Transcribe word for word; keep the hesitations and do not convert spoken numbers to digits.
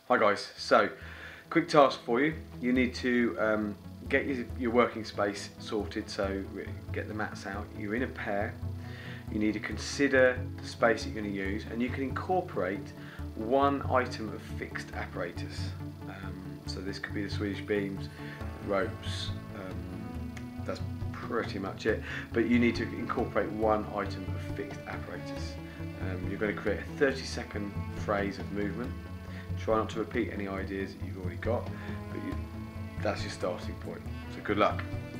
Hi guys, so quick task for you. You need to um, get your, your working space sorted, so get the mats out. You're in a pair. You need to consider the space that you're going to use, and you can incorporate one item of fixed apparatus. Um, so this could be the Swedish beams, ropes, um, that's pretty much it, but you need to incorporate one item of fixed apparatus. Um, you're going to create a thirty second phrase of movement. Try not to repeat any ideas that you've already got, but you, that's your starting point. So good luck.